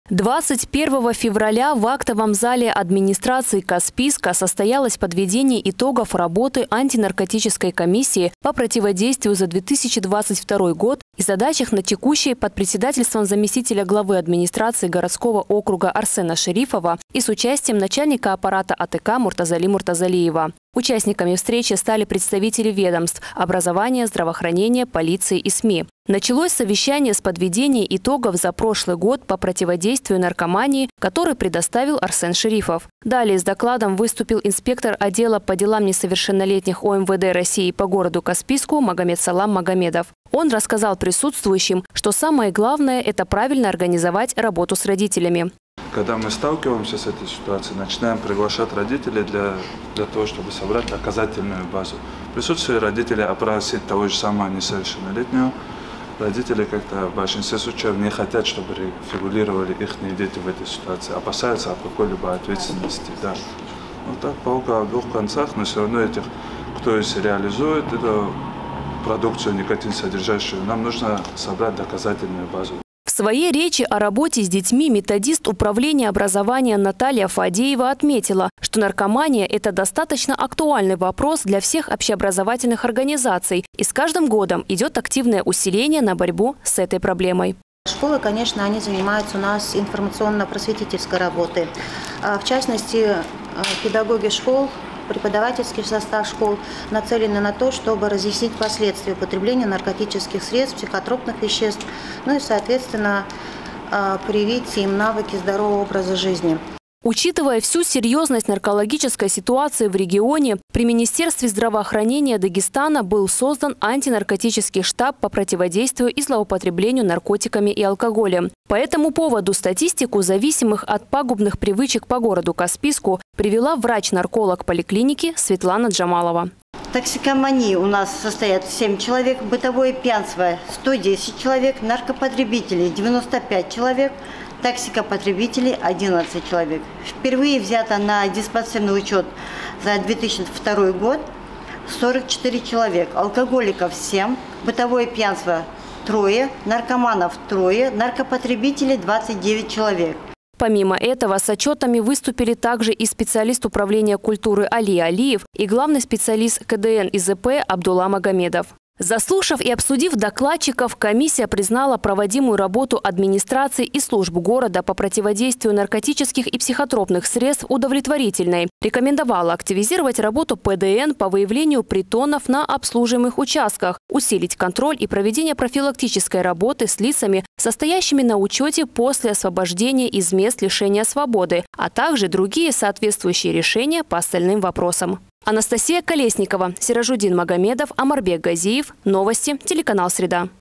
21 февраля в актовом зале администрации Каспийска состоялось подведение итогов работы антинаркотической комиссии по противодействию за 2022 год и задачах на текущей под председательством заместителя главы администрации городского округа Арсена Шерифова и с участием начальника аппарата АТК Муртазали Муртазалиева. Участниками встречи стали представители ведомств – образования, здравоохранения, полиции и СМИ. Началось совещание с подведения итогов за прошлый год по противодействию наркомании, который предоставил Арсен Шерифов. Далее с докладом выступил инспектор отдела по делам несовершеннолетних ОМВД России по городу Каспийску Магомедсалам Магомедов. Он рассказал присутствующим, что самое главное – это правильно организовать работу с родителями. Когда мы сталкиваемся с этой ситуацией, начинаем приглашать родителей для того, чтобы собрать доказательную базу. В присутствии родителей опросить того же самого несовершеннолетнего. Родители как-то в большинстве случаев не хотят, чтобы фигурировали их дети в этой ситуации, опасаются о какой-либо ответственности. Да. Вот так палка о двух концах, но все равно этих, кто реализует эту продукцию никотин содержащую, нам нужно собрать доказательную базу. В своей речи о работе с детьми методист управления образования Наталья Фадеева отметила, что наркомания – это достаточно актуальный вопрос для всех общеобразовательных организаций, и с каждым годом идет активное усиление на борьбу с этой проблемой. Школы, конечно, они занимаются у нас информационно-просветительской работой. В частности, педагоги школ, преподавательский состав школ нацелены на то, чтобы разъяснить последствия употребления наркотических средств, психотропных веществ, ну и, соответственно, привить им навыки здорового образа жизни. Учитывая всю серьезность наркологической ситуации в регионе, при Министерстве здравоохранения Дагестана был создан антинаркотический штаб по противодействию и злоупотреблению наркотиками и алкоголем. По этому поводу статистику зависимых от пагубных привычек по городу Каспийску привела врач-нарколог поликлиники Светлана Джамалова. Токсикомании у нас состоят 7 человек, бытовое пьянство 110 человек, наркопотребителей 95 человек, токсикопотребителей 11 человек. Впервые взято на диспансерный учет за 2002 год 44 человек, алкоголиков 7, бытовое пьянство 3, наркоманов 3, наркопотребителей 29 человек. Помимо этого, с отчетами выступили также и специалист управления культуры Али Алиев и главный специалист КДН ИЗП Абдулла Магомедов. Заслушав и обсудив докладчиков, комиссия признала проводимую работу администрации и служб города по противодействию наркотических и психотропных средств удовлетворительной. Рекомендовала активизировать работу ПДН по выявлению притонов на обслуживаемых участках, усилить контроль и проведение профилактической работы с лицами, состоящими на учете после освобождения из мест лишения свободы, а также другие соответствующие решения по остальным вопросам. Анастасия Колесникова, Сиражудин Магомедов, Омарбек Газиев. Новости. Телеканал «Среда».